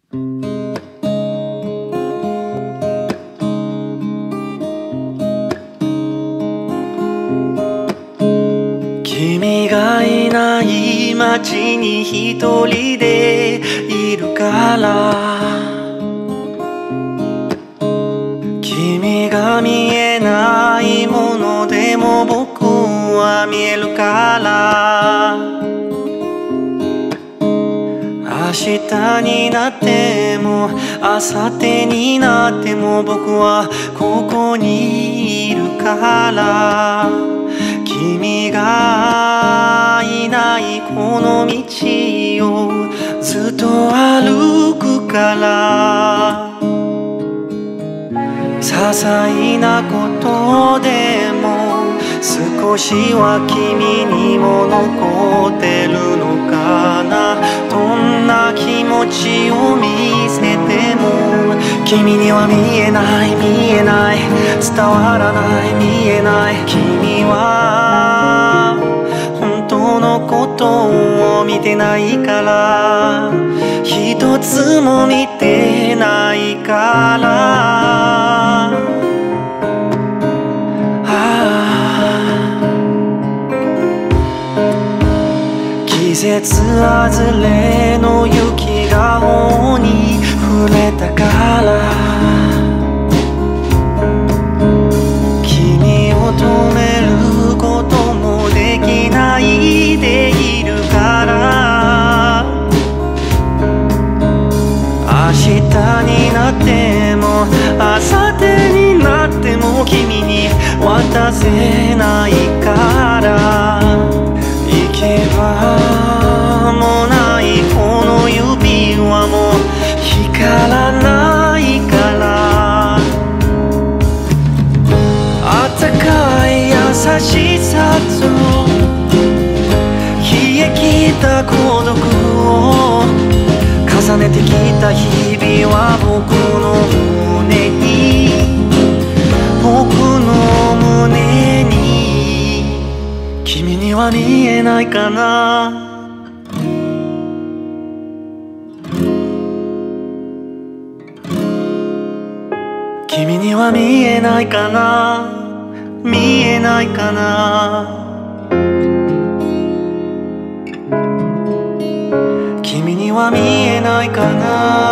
君がいない街に一人でいるから君が見えないものでも僕は見えるから明日になっても明後日になっても僕はここにいるから君がいないこの道をずっと歩くから些細なことでも少しは君にも残ってるのかなどんな気持ちを見せても君には見えない見えない伝わらない見えない君は本当のことを見てないから一つも見てないから季節外れの雪が頬に触れたから君を止めることもできないでいるから明日になっても明後日になっても君に渡せないから行けばもないこの指輪も光らないからあったかい優しさと冷え切った孤独を重ねてきた日々は僕の胸に君には見えないかな君には見えないかな見えないかな君には見えないかな